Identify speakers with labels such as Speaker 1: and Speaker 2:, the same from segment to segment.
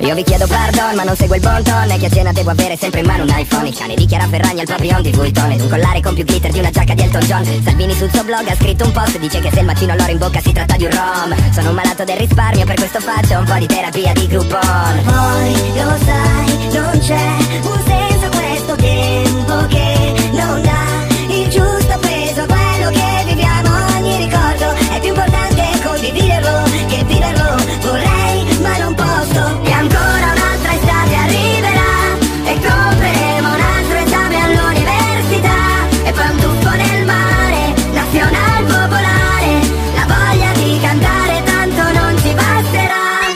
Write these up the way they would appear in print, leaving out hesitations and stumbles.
Speaker 1: Io vi chiedo pardon ma non seguo il bon ton, e che a cena devo avere sempre in mano un iPhone. Il cane di Chiara Ferragni al proprio on di Vuitton, ed un collare con più glitter di una giacca di Elton John. Salvini sul suo blog ha scritto un post, dice che se il mattino ho l'oro in bocca si tratta di un rom. Sono un malato del risparmio, per questo faccio un po' di terapia di Groupon. Poi lo sai, non c'è un senso a questo tempo che non dà il giusto peso a quello che viviamo. Ogni ricordo è più importante condividerlo che viverlo. Vorrei ma non posso, e ancora un'altra estate arriverà e compreremo un altro esame all'università, e poi un tuffo nel mare, nazional popolare, la voglia di cantare tanto non ci basterà.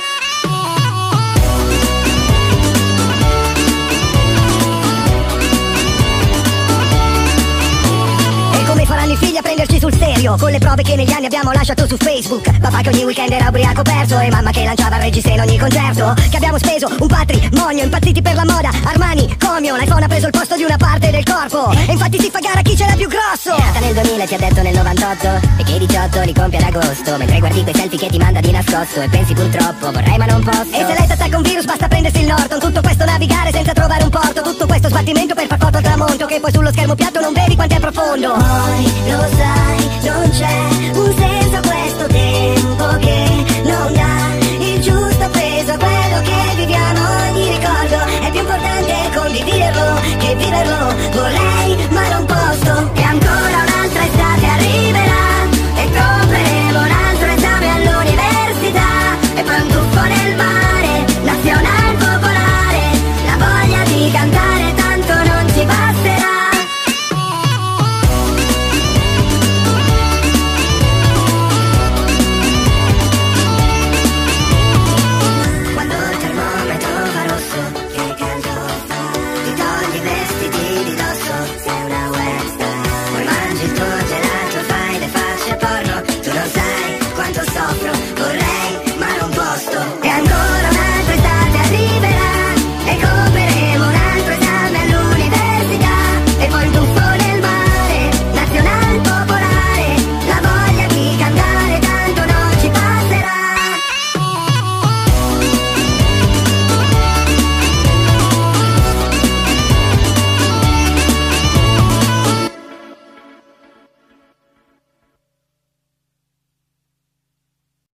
Speaker 1: I figli a prenderci sul serio, con le prove che negli anni abbiamo lasciato su Facebook. Papà che ogni weekend era ubriaco perso, e mamma che lanciava il regista in ogni concerto. Che abbiamo speso un patrimonio, impazziti per la moda, Armani, Comio. L'iPhone ha preso il posto di una parte del corpo, e infatti si fa gara chi ce l'ha più grosso. È nata nel 2000 e ti ha detto nel 98, e che i 18 li compie ad agosto, mentre guardi quei selfie che ti manda di nascosto e pensi purtroppo vorrei ma non posso. E se lei attacca un virus basta prendersi il Norton. Tutto questo navigare senza trovare un porto, tutto questo sbattimento per far foto al tramonto, che poi sullo schermo piatto non vedi quanto è profondo. Poi lo sai,